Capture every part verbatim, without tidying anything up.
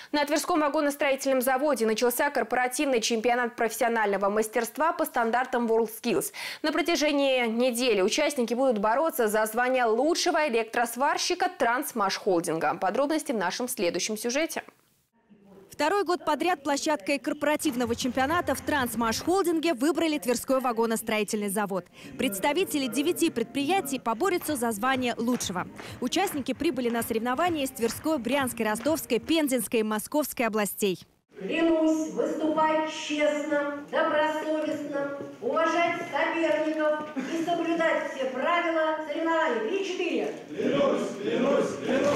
На Тверском вагоностроительном заводе начался корпоративный чемпионат профессионального мастерства по стандартам WorldSkills. На протяжении недели участники будут бороться за звание лучшего электросварщика Трансмашхолдинга. Подробности в нашем следующем сюжете. Второй год подряд площадкой корпоративного чемпионата в Трансмашхолдинге выбрали Тверской вагоностроительный завод. Представители девяти предприятий поборются за звание лучшего. Участники прибыли на соревнования из Тверской, Брянской, Ростовской, Пензенской и Московской областей. Клянусь выступать честно, добросовестно, уважать соперников и соблюдать все правила соревнований. Три-четыре. Клянусь, клянусь, клянусь.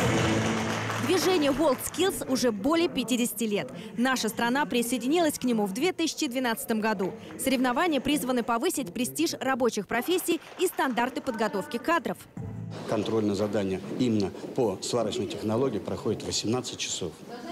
Движению WorldSkills уже более пятидесяти лет. Наша страна присоединилась к нему в две тысячи двенадцатом году. Соревнования призваны повысить престиж рабочих профессий и стандарты подготовки кадров. Контрольное задание именно по сварочной технологии проходит восемнадцать часов.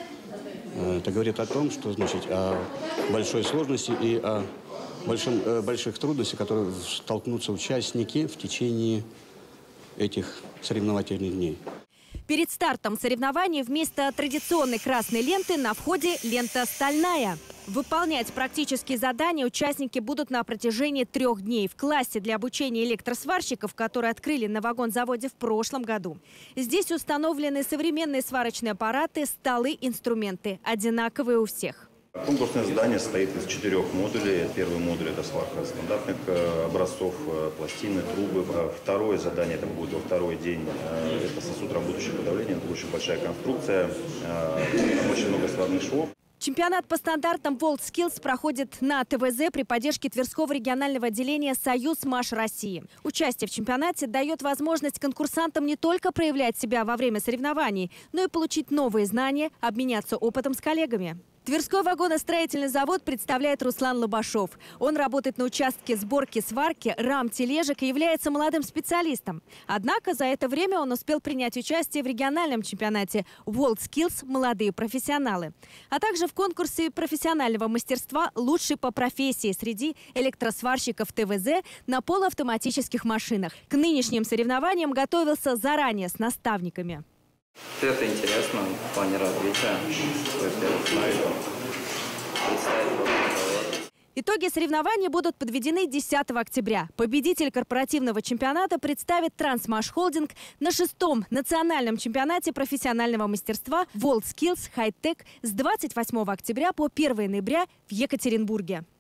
Это говорит о том, что, значит, о большой сложности и о большом, больших трудностях, которые столкнутся участники в течение этих соревновательных дней. Перед стартом соревнований вместо традиционной красной ленты на входе лента стальная. Выполнять практические задания участники будут на протяжении трех дней в классе для обучения электросварщиков, который открыли на вагонзаводе в прошлом году. Здесь установлены современные сварочные аппараты, столы, инструменты, одинаковые у всех. Конкурсное задание состоит из четырех модулей. Первый модуль – это сварка стандартных образцов, пластины, трубы. Второе задание – это будет во второй день. Это сосуд работающего давления. Это очень большая конструкция. Там очень много сварных швов. Чемпионат по стандартам WorldSkills проходит на ТВЗ при поддержке Тверского регионального отделения «Союз Маш России». Участие в чемпионате дает возможность конкурсантам не только проявлять себя во время соревнований, но и получить новые знания, обменяться опытом с коллегами. Тверской вагоностроительный завод представляет Руслан Лобашов. Он работает на участке сборки, сварки, рам, тележек и является молодым специалистом. Однако за это время он успел принять участие в региональном чемпионате WorldSkills «Молодые профессионалы», а также в конкурсе профессионального мастерства «Лучший по профессии» среди электросварщиков ТВЗ на полуавтоматических машинах. К нынешним соревнованиям готовился заранее с наставниками. Это интересно в плане развития. Итоги соревнований будут подведены десятого октября. Победитель корпоративного чемпионата представит Трансмашхолдинг на шестом национальном чемпионате профессионального мастерства WorldSkills High Tech с двадцать восьмого октября по первое ноября в Екатеринбурге.